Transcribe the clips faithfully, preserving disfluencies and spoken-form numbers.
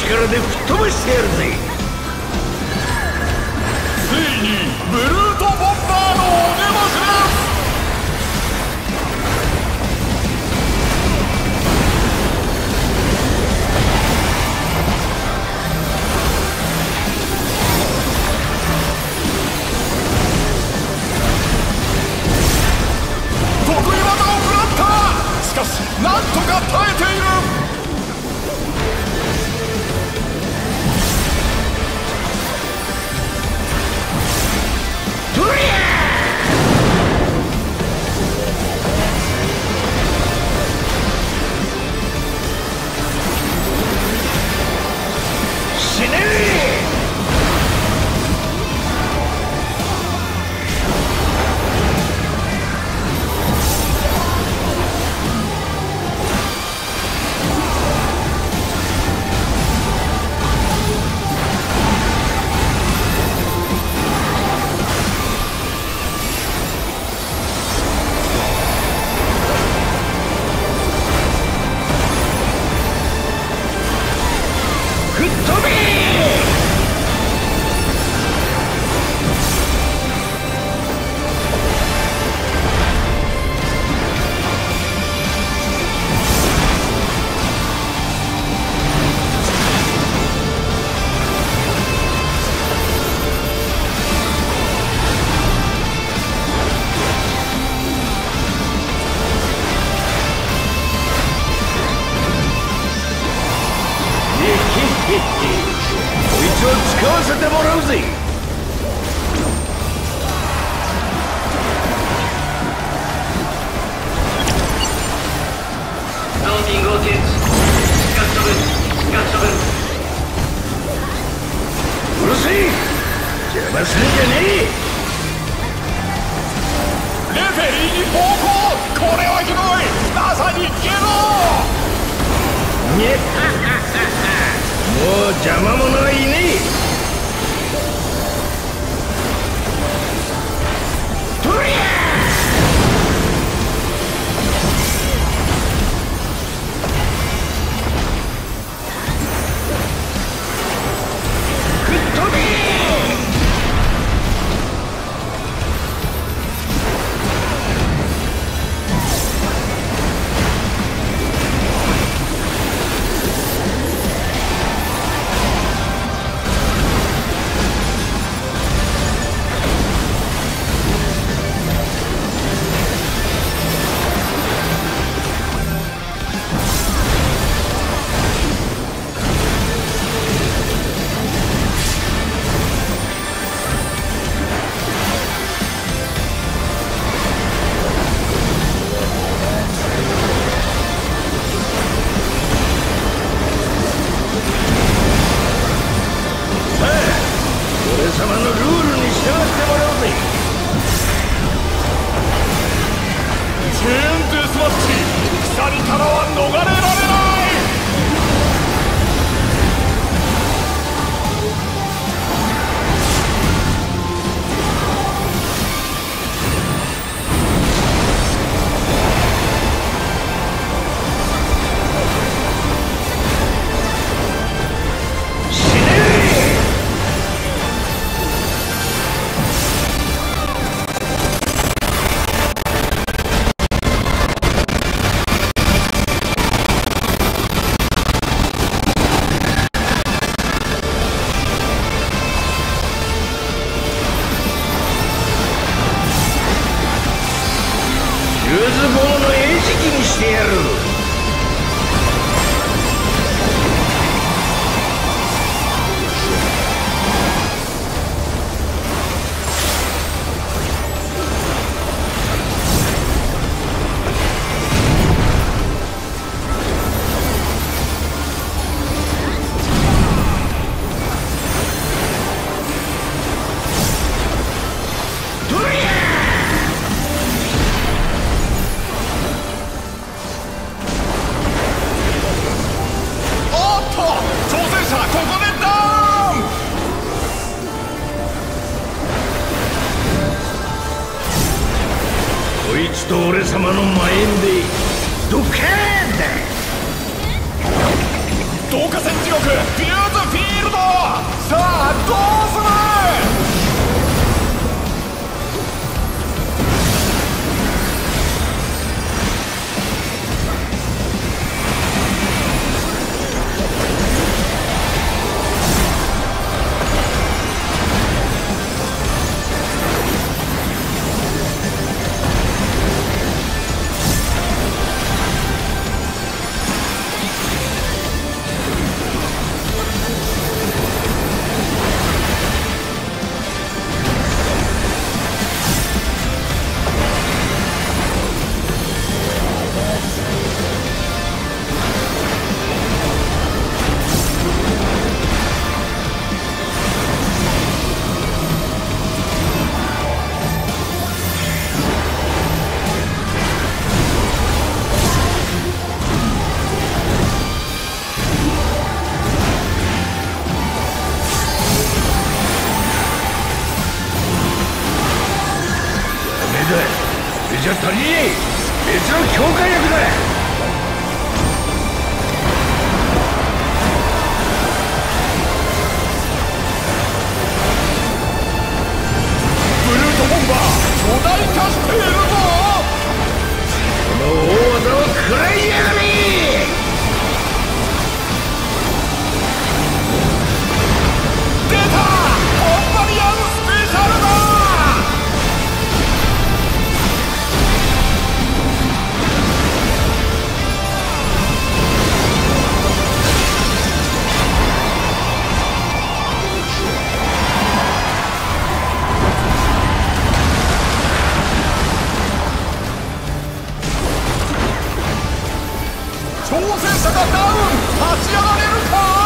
力で吹っ飛ばしてやるぜ。 ついにブルートボンバーのお出ましです。得意技を食らった。しかしなんとか耐えている。 こいつを使わせてもらうぜ。 ローディングを停止。視覚処分、視覚処分。 うるせえ、邪魔するんじゃねえ。 レフェリーに暴行。これはひどい。まさにゲロー。 にゃもう邪魔者はいねえ。とりゃ吹っ飛べ。俺様のルールに従ってもらうぜ。 チェーンデスマッチ。鎖からは逃れられない。 ルーズボーの餌食にしてやる。こいつと俺様の魔縁でドカーンだ。 導火線地獄フューズフィールド。さあどうする。 じゃ足りねえ。別の強化薬だ。 ブルートボンバー巨大化しているぞ。 この大技を食らいやがれ。 出たコンバリアンスペシャルだ。挑戦者がダウン。立ち上がれるか。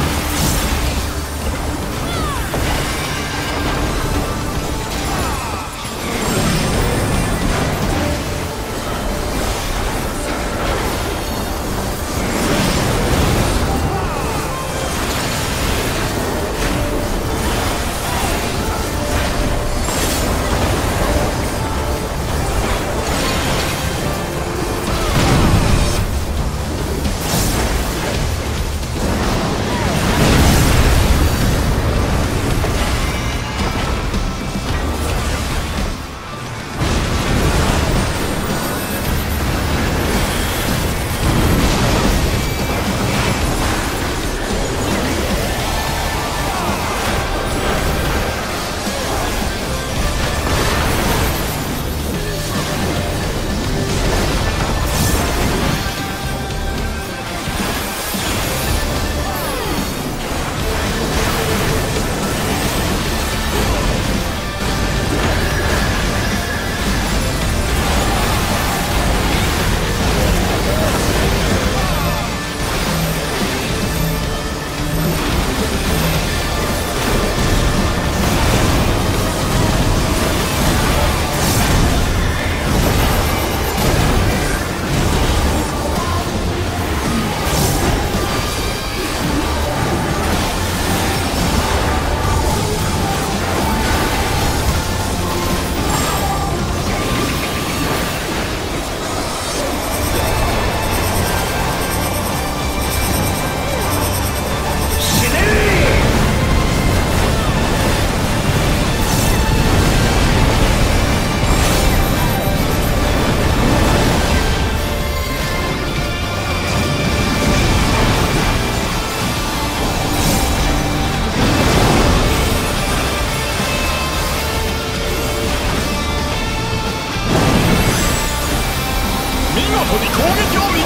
攻撃を見切っているぞ。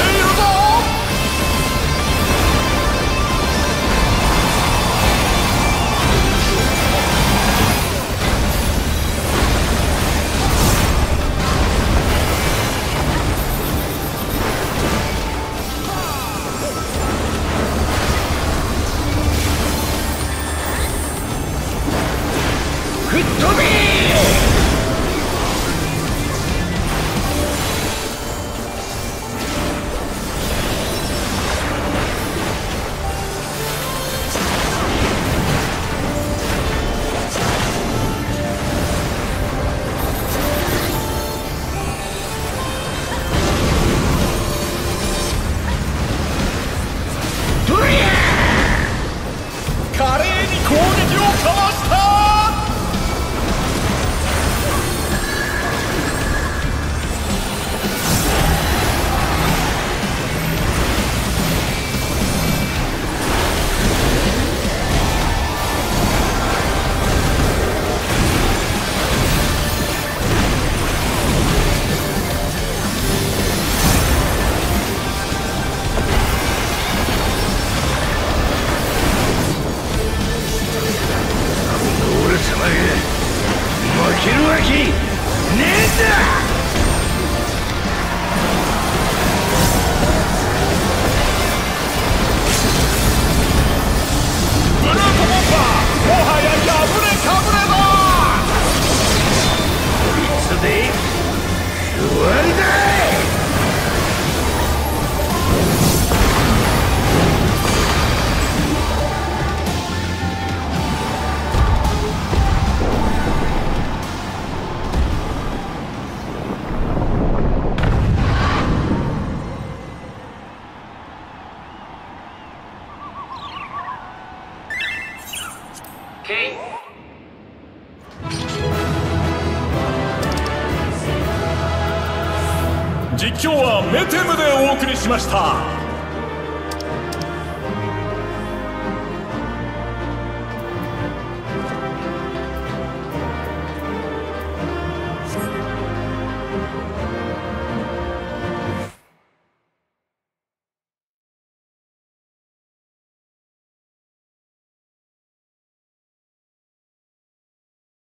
吹っ飛べ。ドラブルートボンバー、もはや破れかぶれだ。 こいつで終わりだ。 ケイ実況はメテムでお送りしました。